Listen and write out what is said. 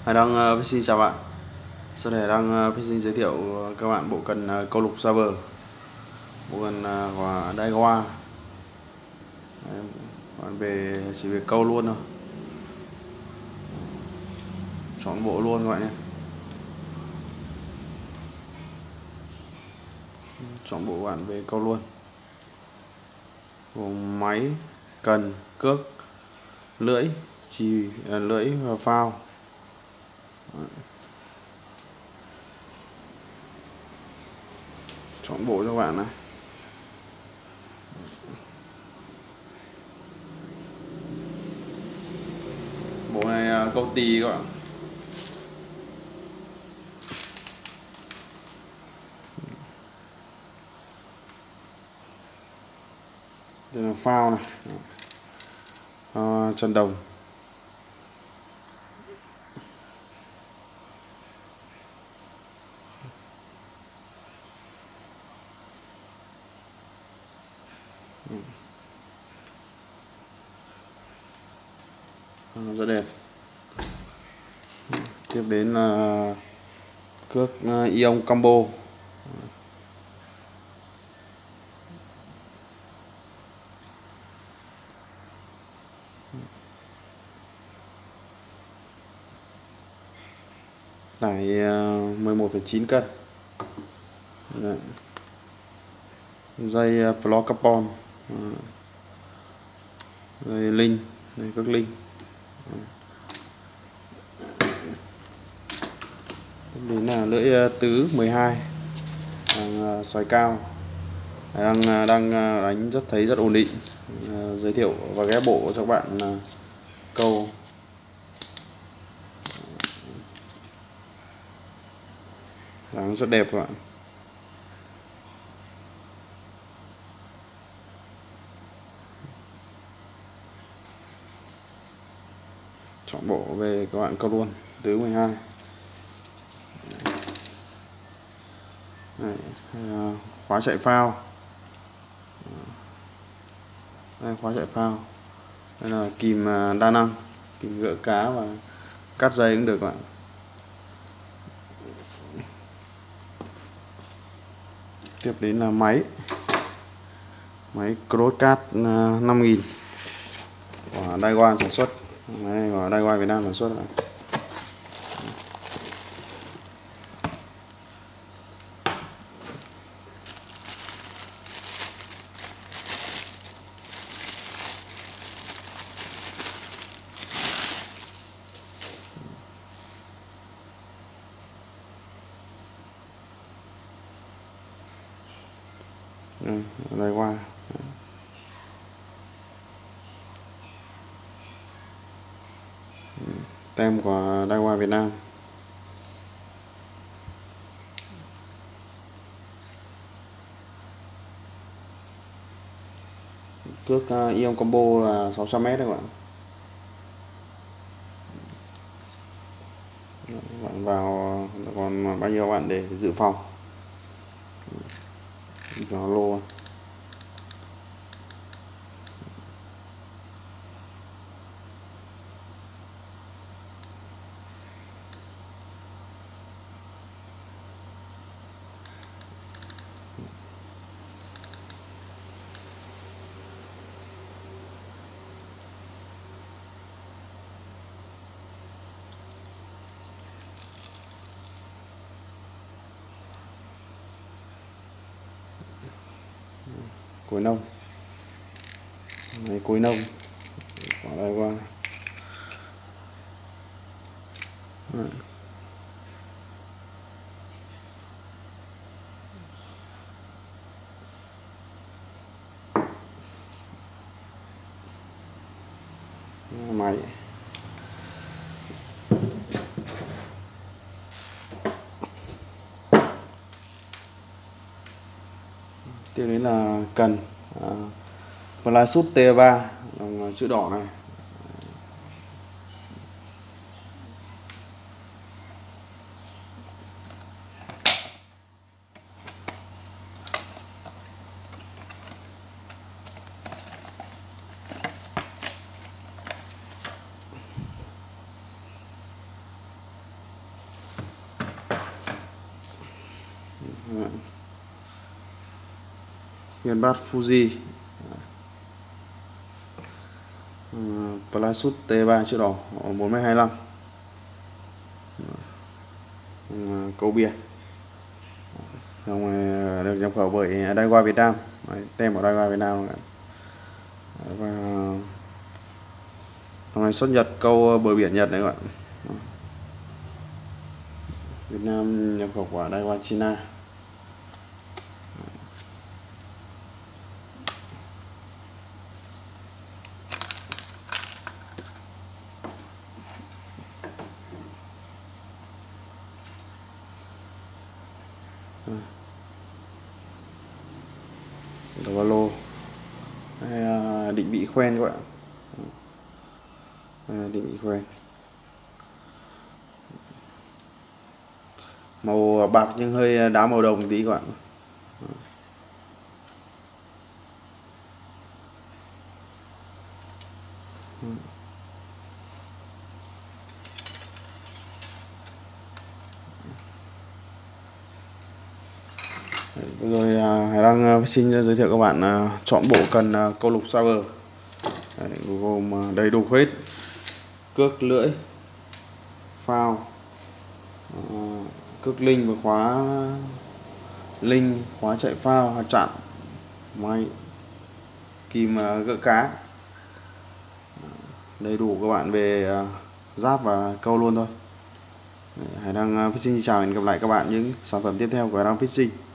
Hải Đăng Fishing chào bạn. Sau này Đăng Fishing giới thiệu các bạn bộ cần câu lục xa bờ, bộ cần của Daiwa. Bạn về chỉ việc câu luôn thôi, chọn bộ luôn các bạn nhé. Chọn bộ bạn về câu luôn, gồm máy, cần, cước, lưỡi, lưỡi và phao. Chọn bộ cho bạn này. Bộ này câu tì các bạn. Đây là phao này, chân đồng. Rất đẹp. Tiếp đến là cước Ion Combo. Tải 11,9 cân. Đấy. Dây fluorocarbon, dây linh, dây cước linh. Tiếp đến là lưỡi tứ 12 bằng xoài cao. Đang đánh thấy rất ổn định. Giới thiệu và ghép bộ cho các bạn câu. Dáng rất đẹp các bạn. Chọn bộ về các bạn câu luôn, tứ 12. Đây, khóa chạy phao. Đây, khóa chạy phao. Đây là kìm đa năng, kìm gỡ cá và cắt dây cũng được các bạn. Tiếp đến là máy Crosscat 5000 của Daiwa sản xuất. Đây, của Daiwa Việt Nam sản xuất này. Daiwa. Tem của Daiwa Việt Nam. Cước Ion Combo là 600m đấy các bạn. Bạn vào còn bao nhiêu bạn để dự phòng. Vào lô. Cối nông này, cối nông ở đây qua máy. Tiếp đến là cần Plasut T3 bằng chữ đỏ này. Phiên bát Fuji, Plasut T3 chữ đỏ 4m25, câu biển. Xong rồi được nhập khẩu bởi Daiwa Việt Nam. Đấy, tem của Daiwa Việt Nam. Và hôm nay xuất Nhật, câu bờ biển Nhật đấy các bạn. Việt Nam nhập khẩu của Daiwa China. Đầu ba lô. Định vị khoen các bạn. Định vị khoen. Màu bạc nhưng hơi đá màu đồng tí các bạn. Rồi Hải đang xin giới thiệu các bạn chọn bộ cần câu lục Saber. Gồm đầy đủ hết: cước, lưỡi, phao, cước linh và khóa linh, khóa chạy phao, hạt chặn, máy, kìm gỡ cá. Đầy đủ các bạn về giáp và câu luôn thôi. Hải đang Fishing xin chào và hẹn gặp lại các bạn những sản phẩm tiếp theo của Hải đang Fishing.